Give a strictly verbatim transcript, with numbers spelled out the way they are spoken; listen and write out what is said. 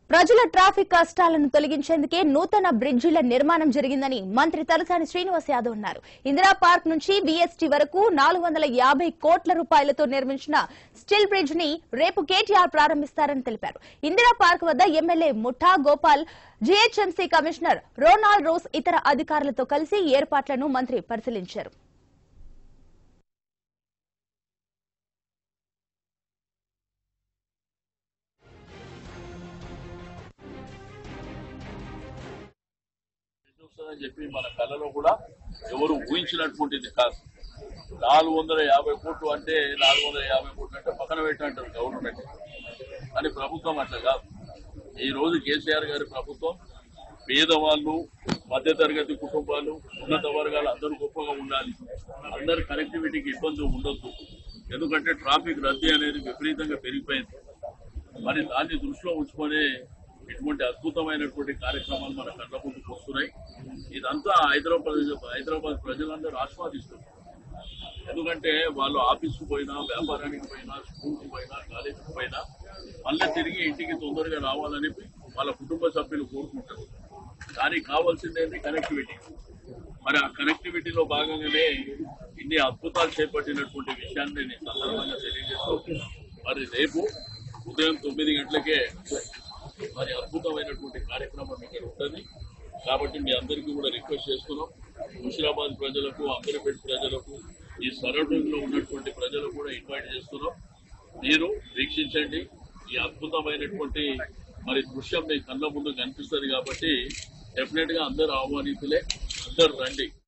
ప్రజల ట్రాఫిక్ కష్టాలను తొలగించేందుకే నూతన బ్రిడ్జిల నిర్మాణం జరిగిందని మంత్రి తలసాని శ్రీనివాస్ యాదవ్ అన్నారు. ఇందిరా పార్క్ నుంచి వీఎస్టీ వరకు నాలుగు వందల యాభై కోట్ల రూపాయలతో నిర్మించిన స్టీల్ బ్రిడ్జ్ ని రేపు కేటీఆర్ ప్రారంభిస్తారని తెలిపారు. ఇందిరా పార్క్ వద్ద MLA Mutha Gopal, GHMC commissioner Ronald Ross ఇతర అధికారులతో కలిసి ఏర్పాట్లను మంత్రి పరిశీలించారు. అని చెప్పి మన కళ్ళలో కూడా ఎవరు ఊహించినటువంటిది కాదు. నాలుగు వందల యాభై కోట్లు అంటే నాలుగు వందల యాభై కోట్లు అంటే పక్కన పెట్టంటారు గవర్నమెంట్ అని. ప్రభుత్వం అట్లా కాదు. ఈ రోజు కేసీఆర్ గారి ప్రభుత్వం పేదవాళ్ళు, మధ్యతరగతి కుటుంబాలు, ఉన్నత వర్గాలు అందరూ గొప్పగా ఉండాలి, అందరి కనెక్టివిటీకి ఇబ్బంది ఉండొద్దు. ఎందుకంటే ట్రాఫిక్ రద్దీ అనేది విపరీతంగా పెరిగిపోయింది. మరి దాన్ని దృష్టిలో ఉంచుకొని ఇటువంటి అద్భుతమైనటువంటి కార్యక్రమాలు మన కళ్ళ ముందుకు వస్తున్నాయి. ఇదంతా హైదరాబాద్ హైదరాబాద్ ప్రజలందరూ ఆస్వాదిస్తున్నారు. ఎందుకంటే వాళ్ళు ఆఫీస్కు పోయినా, వ్యాపారానికి పోయినా, స్కూల్కి పోయినా, కాలేజీకి పోయినా మళ్ళీ తిరిగి ఇంటికి తొందరగా రావాలని వాళ్ళ కుటుంబ సభ్యులు కోరుకుంటారు. దానికి కావాల్సిందేంటి కనెక్టివిటీ. మరి ఆ కనెక్టివిటీలో భాగంగానే ఇన్ని అద్భుతాలు చేపట్టినటువంటి విషయాన్ని నేను సందర్భంగా తెలియజేస్తూ, మరి రేపు ఉదయం తొమ్మిది గంటలకే మరి అద్భుతమైనటువంటి కార్యక్రమం ఇక్కడ ఉంటుంది. కాబట్టి మీ అందరికీ కూడా రిక్వెస్ట్ చేస్తున్నాం. హుషరాబాద్ ప్రజలకు, అంబర్పేట ప్రజలకు, ఈ సరౌండింగ్ లో ఉన్నటువంటి ప్రజలకు కూడా ఇన్వైట్ చేస్తున్నాం. మీరు వీక్షించండి. ఈ అద్భుతమైనటువంటి మరి దృశ్యం మీ కళ్ళ ముందు కనిపిస్తుంది. కాబట్టి డెఫినెట్ గా అందరూ ఆహ్వానితులే, అందరూ రండి.